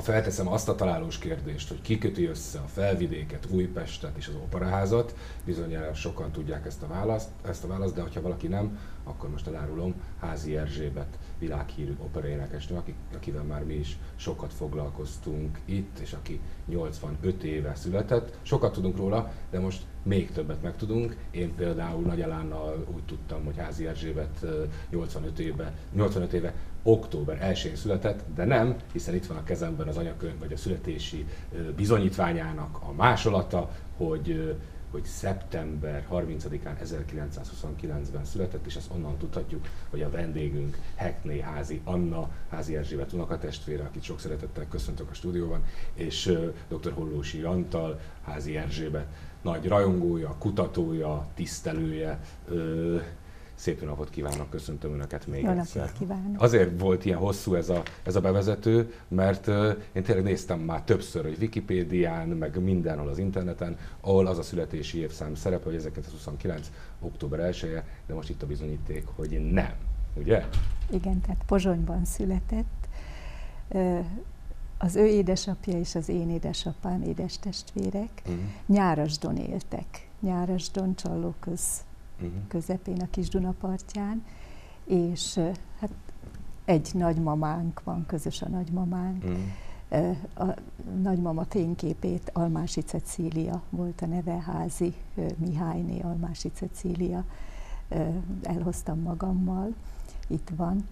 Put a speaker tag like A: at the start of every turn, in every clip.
A: felteszem azt a találós kérdést, hogy ki köti össze a Felvidéket, Újpestet és az Operaházat, bizonyára sokan tudják ezt a választ, de ha valaki nem, akkor most elárulom, Házi Erzsébet világhírű operaénekesnő, akivel már mi is sokat foglalkoztunk itt, és aki 85 éve született. Sokat tudunk róla, de most még többet megtudunk. Én például Nagy Elánnal úgy tudtam, hogy Házi Erzsébet 85 éve október 1-én született, de nem, hiszen itt van a kezemben az anyakönyv vagy a születési bizonyítványának a másolata, hogy szeptember 30-án 1929-ben született, és ezt onnan tudhatjuk, hogy a vendégünk Hackney Házi Anna, Házi Erzsébet unokatestvére, akit sok szeretettel köszöntök a stúdióban, és dr. Hollósy Antal, Házi Erzsébet nagy rajongója, kutatója, tisztelője. Szép jó napot kívánok, köszöntöm Önöket még egyszer. Azért volt ilyen hosszú ez a bevezető, mert én tényleg néztem már többször, hogy Wikipédián, meg mindenhol az interneten, ahol az a születési évszám szerepel, hogy 1929. október 1-e, de most itt a bizonyíték, hogy nem, ugye?
B: Igen, tehát Pozsonyban született. Az ő édesapja és az én édestestvérek Nyárasdon éltek. Nyárasdon, Csallóköz közepén, a Kis-Duna partján, és hát egy nagymamánk van, közös a nagymamánk. A nagymama fényképét Almási Cecília volt a neve, Házi Mihályné Almási Cecília. Elhoztam magammal, itt van.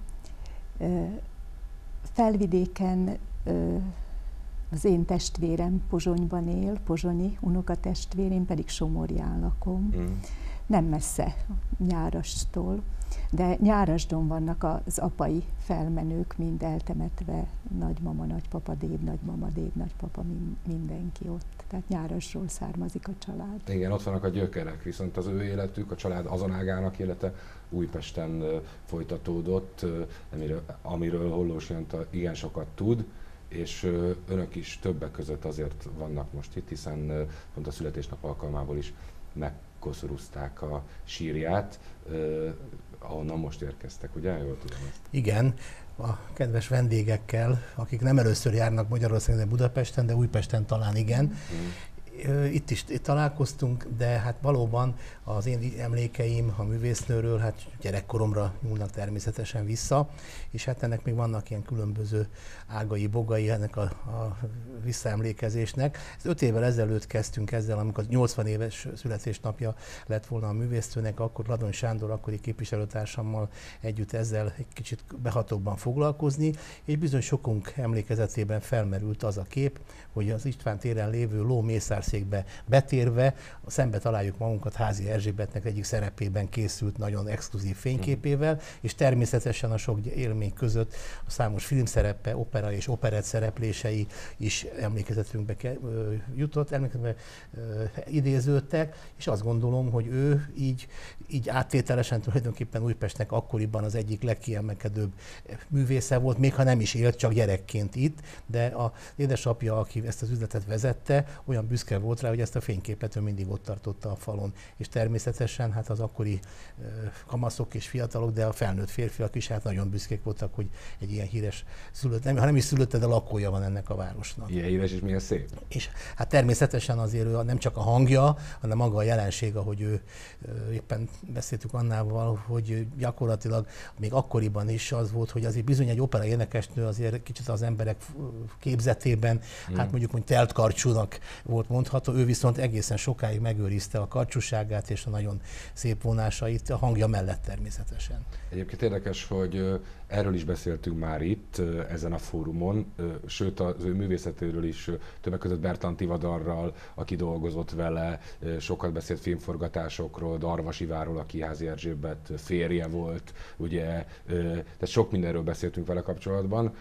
B: Felvidéken az én testvérem Pozsonyban él, pozsonyi unokatestvér, én pedig Somorján lakom. Nem messze Nyárastól, de Nyárasdon vannak az apai felmenők, mind eltemetve, nagymama, nagypapa, dédnagymama, dédnagypapa, mindenki ott. Tehát Nyárasdról származik a család.
A: Igen, ott vannak a gyökerek, viszont az ő életük, a család azon ágának élete Újpesten folytatódott, amiről Hollósy Antal igen sokat tud, és Önök is többek között azért vannak most itt, hiszen pont a születésnap alkalmából is megkoszorúzták a sírját, ahonnan most érkeztek, ugye? Jól tudom ezt?
C: Igen, a kedves vendégekkel, akik nem először járnak Magyarországon, de Budapesten, de Újpesten talán igen. Itt is találkoztunk, de hát valóban az én emlékeim a művésznőről, hát gyerekkoromra nyúlnak természetesen vissza, és hát ennek még vannak ilyen különböző ágai, bogai ennek a visszaemlékezésnek. 5 évvel ezelőtt kezdtünk ezzel, amikor 80 éves születésnapja lett volna a művésznőnek, akkor Radony Sándor, akkori képviselőtársammal együtt ezzel egy kicsit behatóbban foglalkozni, és bizony sokunk emlékezetében felmerült az a kép, hogy az István téren lévő lómészárszékbe betérve szembe találjuk magunkat Házi Erzsébetnek egyik szerepében készült nagyon exkluzív fényképével, és természetesen a sok élmény között a számos filmszerepe, opera és operett szereplései is emlékezetünkbe jutott, emlékezetünkbe idéződtek, és azt gondolom, hogy ő így áttételesen tulajdonképpen Újpestnek akkoriban az egyik legkiemelkedőbb művésze volt, még ha nem is élt, csak gyerekként itt, de az édesapja, aki ezt az üzletet vezette, olyan büszke volt rá, hogy ezt a fényképet ő mindig ott tartotta a falon. És természetesen hát az akkori kamaszok és fiatalok, de a felnőtt férfiak is hát nagyon büszkék voltak, hogy egy ilyen híres szülött, ha nem is szülötte, de lakója van ennek a városnak.
A: Ilyen híres és milyen szép.
C: És hát természetesen azért ő nem csak a hangja, hanem maga a jelenség, ahogy ő éppen beszéltük Annával, hogy gyakorlatilag még akkoriban is az volt, hogy azért bizony egy opera énekesnő azért kicsit az emberek képzetében, hát mondjuk, hogy telt karcsúnak volt mondható, ő viszont egészen sokáig megőrizte a karcsúságát és a nagyon szép vonásait, a hangja mellett természetesen.
A: Egyébként érdekes, hogy erről is beszéltünk már itt, ezen a fórumon, sőt az ő művészetéről is többek között Bertalan Tivadarral, aki dolgozott vele, sokat beszélt filmforgatásokról, Darvas Iváról, aki Házi Erzsébet férje volt, ugye, tehát sok mindenről beszéltünk vele kapcsolatban.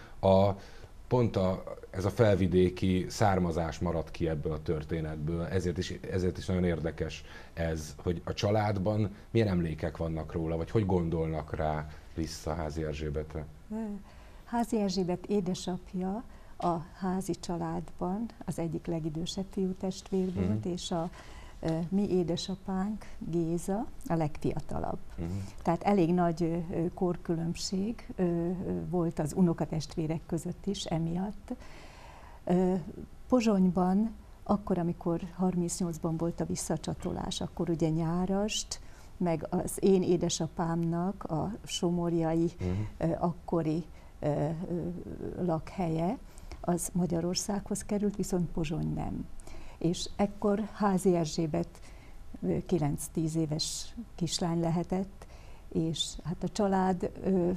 A: Pont ez a felvidéki származás maradt ki ebből a történetből, ezért is nagyon érdekes ez, hogy a családban milyen emlékek vannak róla, vagy hogy gondolnak rá vissza Házi Erzsébetre?
B: Házi Erzsébet édesapja a házi családban az egyik legidősebb fiútestvér volt, és a mi édesapánk, Géza, a legfiatalabb. Tehát elég nagy korkülönbség volt az unokatestvérek között is emiatt. Pozsonyban, akkor, amikor 38-ban volt a visszacsatolás, akkor ugye Nyárast, meg az én édesapámnak a somorjai akkori lakhelye, az Magyarországhoz került, viszont Pozsony nem. És ekkor Házi Erzsébet 9-10 éves kislány lehetett, és hát a család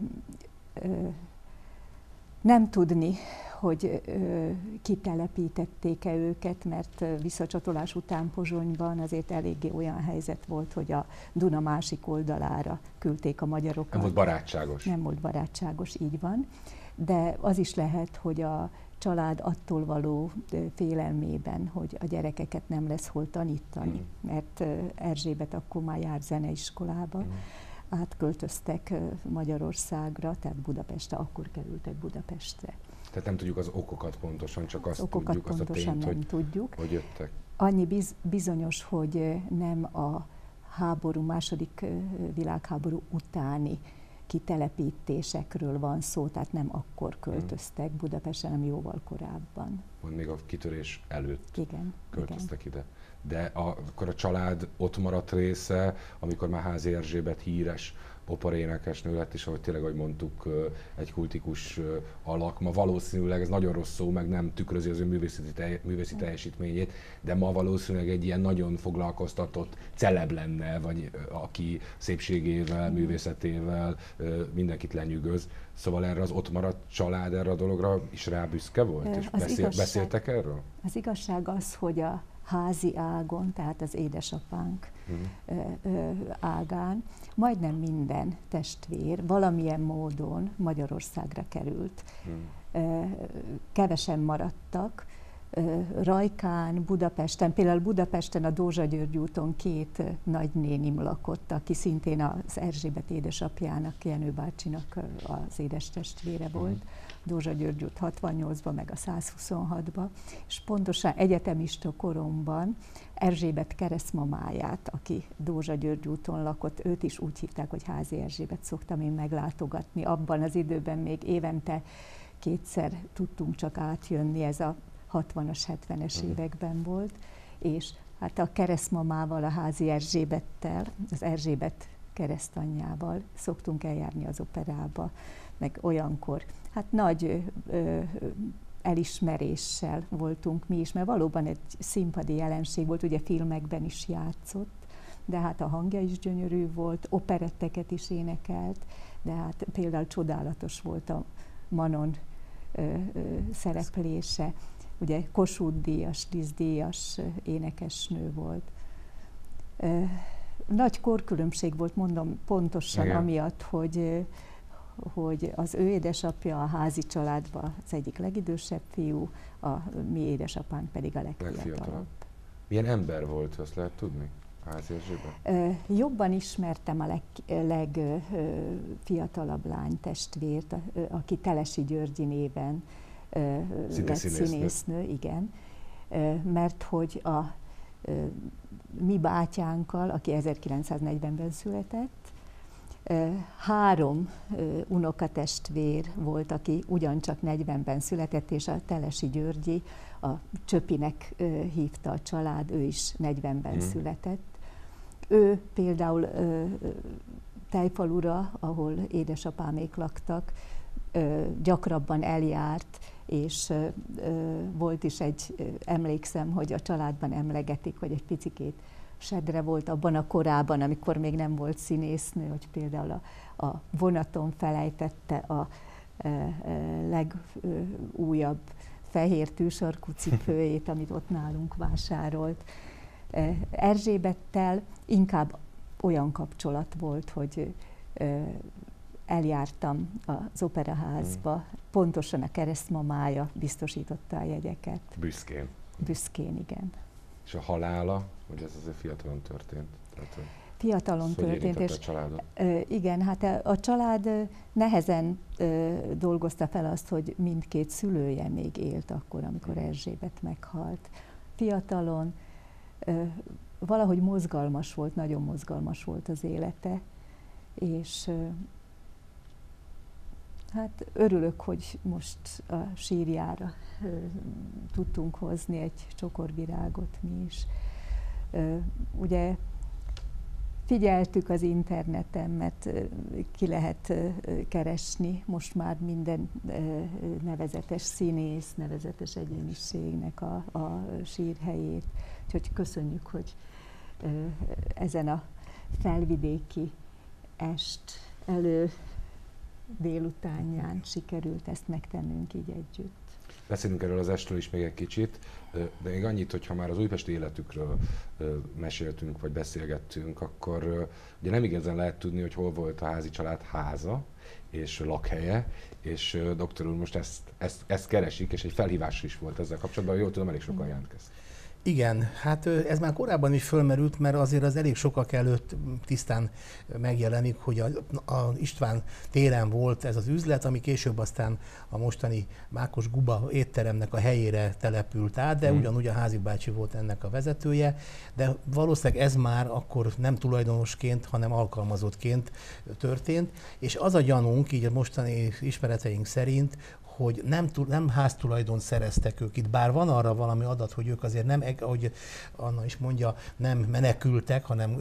B: nem tudni, hogy kitelepítették-e őket, mert visszacsatolás után Pozsonyban azért eléggé olyan helyzet volt, hogy a Duna másik oldalára küldték a magyarokat.
A: Nem volt barátságos.
B: Nem volt barátságos, így van. De az is lehet, hogy a család attól való félelmében, hogy a gyerekeket nem lesz hol tanítani, mert Erzsébet akkor már járt zeneiskolába, átköltöztek Magyarországra, tehát Budapestre, akkor kerültek Budapestre.
A: Tehát nem tudjuk az okokat pontosan, csak azt
B: okokat
A: tudjuk, azt a tényt,
B: nem tudjuk.
A: Hogy jöttek.
B: Annyi bizonyos, hogy nem a háború, második világháború utáni kitelepítésekről van szó, tehát nem akkor költöztek Budapestre, hanem jóval korábban.
A: Még a kitörés előtt költöztek ide. De akkor a család ott maradt része, amikor már Házi Erzsébet híres operaénekesnő lett, és ahogy tényleg, ahogy mondtuk, egy kultikus alak. Ma valószínűleg, ez nagyon rossz szó, meg nem tükrözi az ő művészi teljesítményét, de ma valószínűleg egy ilyen nagyon foglalkoztatott celeb lenne, vagy aki szépségével, művészetével mindenkit lenyűgöz. Szóval erre az ott maradt család, erre a dologra is rá büszke volt? És beszéltek erről?
B: Az igazság az, hogy a házi ágon, tehát az édesapánk ágán majdnem minden testvér valamilyen módon Magyarországra került. Kevesen maradtak. Rajkán, Budapesten, például Budapesten a Dózsa György úton 2 nagynénim lakott, aki szintén az Erzsébet édesapjának, Jenő bácsinak az édestestvére volt. Dózsa György út 68-ban, meg a 126-ban, és pontosan egyetemista koromban Erzsébet keresztmamáját, aki Dózsa György úton lakott, őt is úgy hívták, hogy Házi Erzsébet, szoktam én meglátogatni. Abban az időben még évente 2-szer tudtunk csak átjönni, ez a 60-as, 70-es években volt, és hát a keresztmamával, a Házi Erzsébettel, az Erzsébet keresztanyjával szoktunk eljárni az operába, meg olyankor. Hát nagy elismeréssel voltunk mi is, mert valóban egy színpadi jelenség volt, ugye filmekben is játszott, de hát a hangja is gyönyörű volt, operetteket is énekelt, de hát például csodálatos volt a Manon szereplése. Ugye Kossuth-díjas, díszdíjas énekesnő volt. Nagy korkülönbség volt, mondom, pontosan amiatt, hogy az ő édesapja a házi családban az egyik legidősebb fiú, a mi édesapánk pedig a legfiatalabb.
A: Milyen ember volt, azt lehet tudni? Házi Erzsébet?
B: Jobban ismertem a legfiatalabb lánytestvért, aki Telesi Györgyi néven lett színésznő, igen, mert hogy a mi bátyánkkal, aki 1940-ben született, 3 unokatestvér volt, aki ugyancsak 40-ben született, és a Telesi Györgyi, a Csöpinek hívta a család, ő is 40-ben született. Ő például Tejfalura, ahol édesapámék laktak, gyakrabban eljárt, és volt is emlékszem, hogy a családban emlegetik, hogy egy picikét sedre volt abban a korában, amikor még nem volt színésznő, hogy például a vonaton felejtette a legújabb fehér tűsarkú cipőjét, amit ott nálunk vásárolt. Erzsébettel inkább olyan kapcsolat volt, hogy eljártam az operaházba, pontosan a keresztmamája biztosította a jegyeket.
A: Büszkén.
B: Büszkén, igen.
A: És a halála, hogy ez azért fiatalon történt? Tehát,
B: fiatalon történt, és
A: a családot?
B: Igen, hát a család nehezen dolgozta fel azt, hogy mindkét szülője még élt akkor, amikor Erzsébet meghalt. Fiatalon valahogy mozgalmas volt, nagyon mozgalmas volt az élete, és Hát örülök, hogy most a sírjára tudtunk hozni egy csokorvirágot mi is. Ugye figyeltük az interneten, mert ki lehet keresni most már minden nevezetes színész, nevezetes egyéniségnek a sírhelyét. Úgyhogy köszönjük, hogy ezen a felvidéki est délutánján sikerült ezt megtennünk így együtt.
A: Beszélünk erről az estről is még egy kicsit, de még annyit, hogy ha már az újpesti életükről meséltünk, vagy beszélgettünk, akkor ugye nem igazán lehet tudni, hogy hol volt a házi család háza és lakhelye, és doktor úr most ezt keresik, és egy felhívás is volt ezzel kapcsolatban, jól tudom, elég sokan jelentkeztek.
C: Igen, hát ez már korábban is fölmerült, mert azért az elég sokak előtt tisztán megjelenik, hogy a István téren volt ez az üzlet, ami később aztán a mostani Mákos Guba étteremnek a helyére települt át, de ugyanúgy a Házi bácsi volt ennek a vezetője, de valószínűleg ez már akkor nem tulajdonosként, hanem alkalmazottként történt, és az a gyanunk, így a mostani ismereteink szerint, hogy nem háztulajdon szereztek ők itt, bár van arra valami adat, hogy ők azért nem, ahogy Anna is mondja, nem menekültek, hanem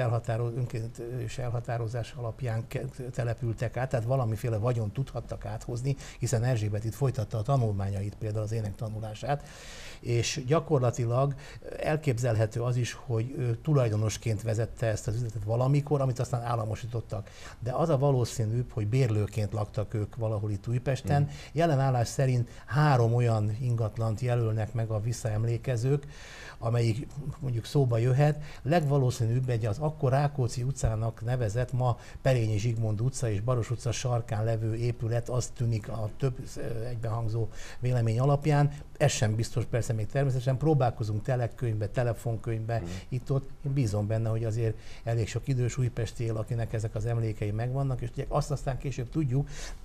C: önkéntes elhatározás alapján települtek át, tehát valamiféle vagyont tudhattak áthozni, hiszen Erzsébet itt folytatta a tanulmányait, például az ének tanulását, és gyakorlatilag elképzelhető az is, hogy ő tulajdonosként vezette ezt az üzletet valamikor, amit aztán államosítottak. De az a valószínűbb, hogy bérlőként laktak ők valahol itt Újpesten. Jelen állás szerint 3 olyan ingatlant jelölnek meg a visszaemlékezők, amelyik mondjuk szóba jöhet. Legvalószínűbb egy az akkor Rákóczi utcának nevezett, ma Perényi Zsigmond utca és Baros utca sarkán levő épület, az tűnik a több egybehangzó vélemény alapján. Ez sem biztos, persze még természetesen próbálkozunk telekönyvbe, telefonkönyvbe, itt-ott. Én bízom benne, hogy azért elég sok idős újpesti él, akinek ezek az emlékei megvannak, és ugye azt aztán később tudjuk,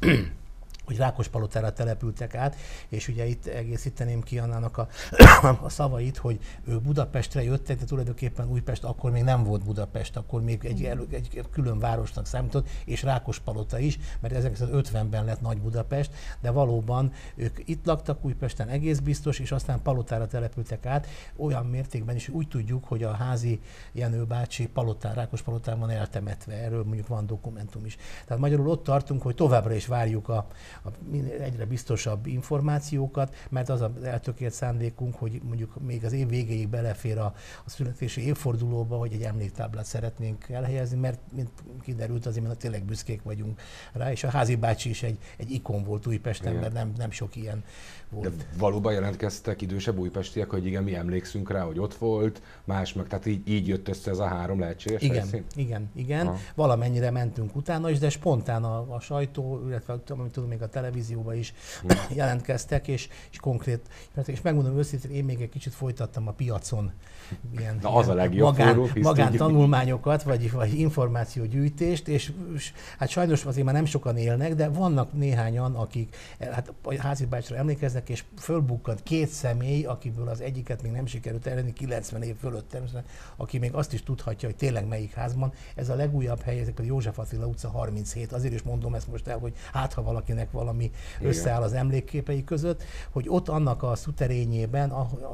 C: hogy Rákospalotára települtek át, és ugye itt egészíteném ki Annának a szavait, hogy ők Budapestre jöttek, de tulajdonképpen Újpest akkor még nem volt Budapest, akkor még egy külön városnak számított, és Rákospalota is, mert 1950-ben lett Nagy Budapest, de valóban ők itt laktak Újpesten egész biztos, és aztán Palotára települtek át, olyan mértékben is úgy tudjuk, hogy a Házi Jenő bácsi Rákospalotán van eltemetve, erről mondjuk van dokumentum is. Tehát magyarul ott tartunk, hogy továbbra is várjuk a egyre biztosabb információkat, mert az az eltökélt szándékunk, hogy mondjuk még az év végéig belefér a születési évfordulóba, hogy egy emléktáblát szeretnénk elhelyezni, mert mint kiderült, azért mert tényleg büszkék vagyunk rá, és a Házi bácsi is egy ikon volt Újpesten, mert nem sok ilyen volt.
A: De valóban jelentkeztek idősebb újpestiek, hogy igen, mi emlékszünk rá, hogy ott volt, más meg, tehát így jött össze ez a 3 lehetséges helyszín?
C: Igen. Valamennyire mentünk utána is, de spontán a sajtó, illetve amit tudom, még a televízióban is jelentkeztek, és konkrét, és megmondom őszintén, én még egy kicsit folytattam a piacon ilyen
A: az a legjobb
C: magántanulmányokat, vagy információgyűjtést, és hát sajnos azért már nem sokan élnek, de vannak néhányan, akik hát a Házi bácsira emlékeznek, és fölbukkant 2 személy, akiből az egyiket még nem sikerült elérni, 90 év fölött természetesen, aki még azt is tudhatja, hogy tényleg melyik házban. Ez a legújabb hely, ezek pedig József Attila utca 37. Azért is mondom ezt most el, hogy hát ha valakinek valami összeáll az emlékképei között, hogy ott annak a szuterényében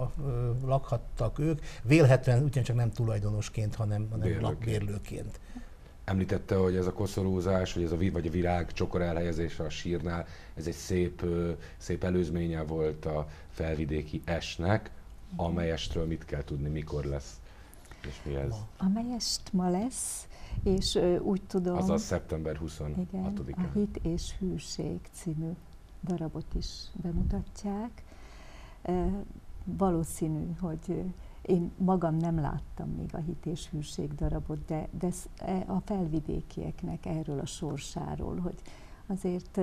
C: lakhattak ők, vélhetően ugyancsak nem tulajdonosként, hanem lakbérlőként.
A: Említette, hogy ez a koszorúzás, vagy a virág csokor elhelyezése a sírnál, ez egy szép előzménye volt a felvidéki estnek, amely estről mit kell tudni, mikor lesz, és mi ez?
B: Amely est ma lesz, és úgy tudom...
A: Azaz szeptember 26-án.
B: Igen, a Hit és Hűség című darabot is bemutatják. Valószínű, hogy én magam nem láttam még a Hit és Hűség darabot, de a felvidékieknek erről a sorsáról, hogy azért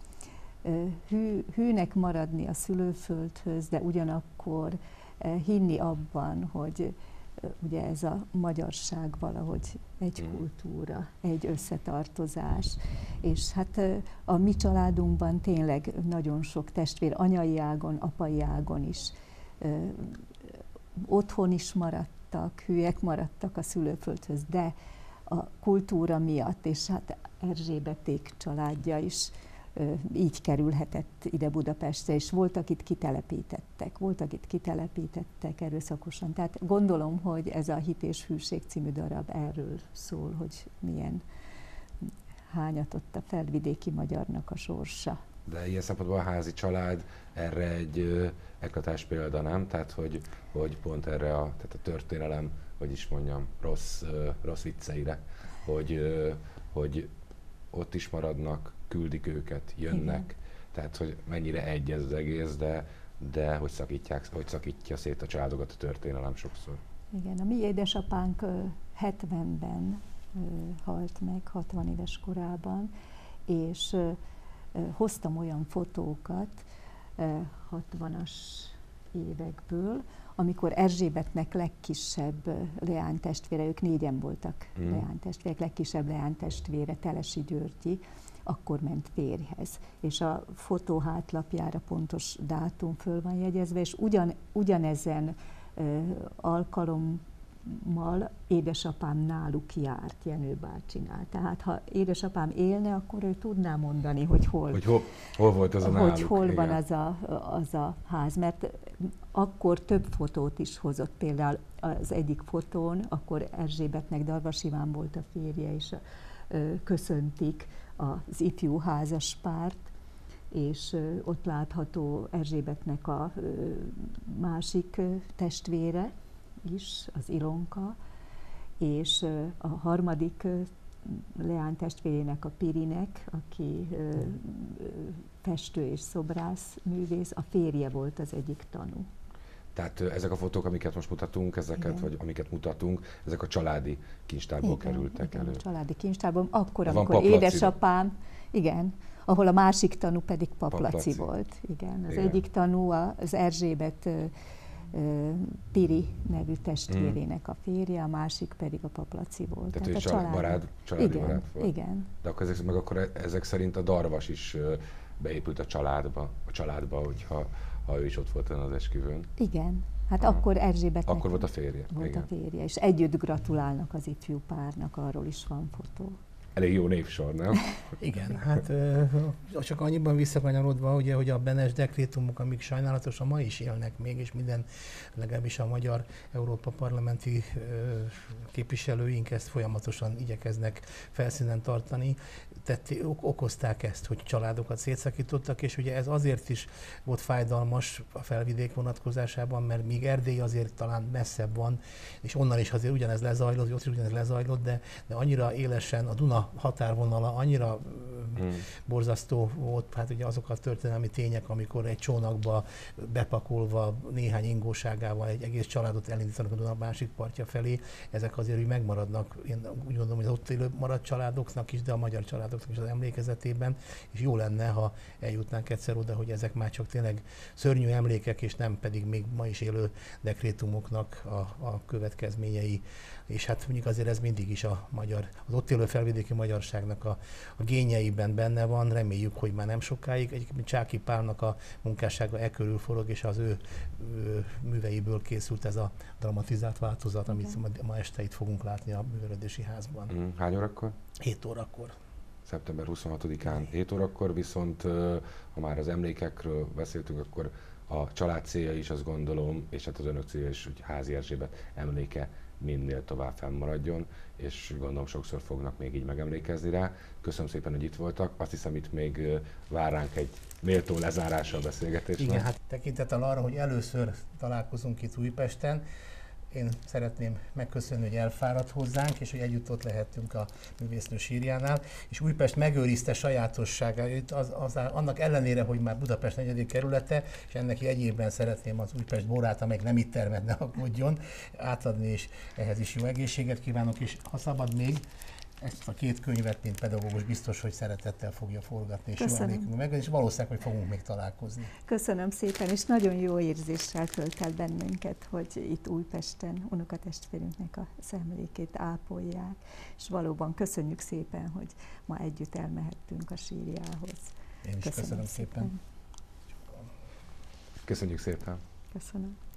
B: hűnek maradni a szülőföldhöz, de ugyanakkor hinni abban, hogy ugye ez a magyarság valahogy egy kultúra, egy összetartozás, és hát a mi családunkban tényleg nagyon sok testvér, anyai ágon, apai ágon is otthon is maradtak, hűek maradtak a szülőföldhöz, de a kultúra miatt, és hát Erzsébeték családja is így kerülhetett ide Budapestre, és voltak itt kitelepítettek erőszakosan. Tehát gondolom, hogy ez a Hit és hűség című darab erről szól, hogy milyen hányatott a felvidéki magyarnak a sorsa. De
A: ilyen szempontból a házi család erre egy eklatás példa, nem? Tehát, hogy pont erre tehát a történelem, hogy is mondjam, rossz vicceire, hogy ott is maradnak, küldik őket, jönnek. Igen. Tehát, hogy mennyire egy ez az egész, de hogy szakítja szét a családokat a történelem sokszor.
B: Igen, a mi édesapánk 70-ben halt meg, 60 éves korában, és hoztam olyan fotókat 60-as évekből, amikor Erzsébetnek legkisebb leánytestvére, ők 4-en voltak leánytestvérek, legkisebb leánytestvére, Telesi Györgyi, akkor ment férjhez. És a fotó hátlapjára pontos dátum föl van jegyezve, és ugyanezen alkalommal édesapám náluk járt, Jenő bácsinál. Tehát ha édesapám élne, akkor ő tudná mondani, hogy hol
A: volt az a náluk.
B: Hogy hol van az a ház, mert akkor több fotót is hozott. Például az egyik fotón, akkor Erzsébetnek Darvas Iván volt a férje, és köszöntik az ifjú házaspárt, és ott látható Erzsébetnek a másik testvére is, az Ilonka, és a harmadik leánytestvérének, a Pirinek, aki festő és szobrász művész, a férje volt az egyik tanú.
A: Tehát ezek a fotók, amiket most mutatunk, vagy amiket mutatunk, ezek a családi kincstárból kerültek elő.
B: A családi kincstárból, akkor, amikor édesapám, ahol a másik tanú pedig Paplaci volt. Igen, az egyik tanú az Erzsébet Piri nevű testvérének a férje, a másik pedig a Paplaci volt.
A: Tehát ő családi barát volt?
B: Igen.
A: De akkor ezek szerint a Darvas is beépült a családba, hogyha ő is ott volt az esküvőn.
B: Igen. Hát akkor Erzsébetnek
A: akkor volt a férje.
B: A férje, és együtt gratulálnak az ifjú párnak, arról is van fotó.
A: Elég jó névsor, nem?
C: Igen, hát csak annyiban visszakanyarodva, ugye, hogy a Benes dekrétumok, amik sajnálatosan ma is élnek még, és minden, legalábbis a magyar Európa parlamenti képviselőink ezt folyamatosan igyekeznek felszínen tartani, okozták ezt, hogy családokat szétszakítottak, és ugye ez azért is volt fájdalmas a felvidék vonatkozásában, mert míg Erdély azért talán messzebb van, és onnan is azért ugyanez lezajlott, ott is ugyanez lezajlott, de annyira élesen a Duna határvonala annyira borzasztó volt, hát ugye azok a történelmi tények, amikor egy csónakba bepakolva néhány ingóságával egy egész családot elindítanak a Duna másik partja felé, ezek azért úgy megmaradnak, én úgy gondolom, hogy az ott élő maradt családoknak is, de a magyar családoknak is az emlékezetében, és jó lenne, ha eljutnánk egyszer oda, hogy ezek már csak tényleg szörnyű emlékek, és nem pedig még ma is élő dekrétumoknak a következményei. És hát mondjuk azért ez mindig is az ott élő felvidéki magyarságnak a génjeiben benne van, reméljük, hogy már nem sokáig. Egyébként Csáky Pálnak a munkássága körül forog, és az ő műveiből készült ez a dramatizált változat, amit ma este itt fogunk látni a Művelődési Házban.
A: Hány órakor?
C: 7 órakor.
A: Szeptember 26-án 7 órakor, viszont ha már az emlékekről beszéltünk, akkor a család célja is, azt gondolom, és hát az önök célja is, hogy Házi Erzsébet emléke minél tovább fennmaradjon, és gondolom sokszor fognak még így megemlékezni rá. Köszönöm szépen, hogy itt voltak. Azt hiszem, itt még vár ránk egy méltó lezárása a beszélgetésnek.
C: Igen, hát tekintettel arra, hogy először találkozunk itt Újpesten, én szeretném megköszönni, hogy elfáradt hozzánk, és hogy együtt ott lehettünk a művésznő sírjánál, és Újpest megőrizte sajátosságait, annak ellenére, hogy már Budapest 4. kerülete, és ennek jegyében szeretném az Újpest borát, amelyik nem itt termett, ne aggódjon, átadni, és ehhez is jó egészséget kívánok, és ha szabad még, ezt a 2 könyvet, mint pedagógus biztos, hogy szeretettel fogja forgatni, és jó emlékünk meg, és valószínűleg, hogy fogunk még találkozni.
B: Köszönöm szépen, és nagyon jó érzéssel tölt el bennünket, hogy itt Újpesten unokatestvérünknek az emlékét ápolják, és valóban köszönjük szépen, hogy ma együtt elmehettünk a sírjához.
C: Én is köszönöm szépen.
A: Köszönjük szépen.
B: Köszönöm.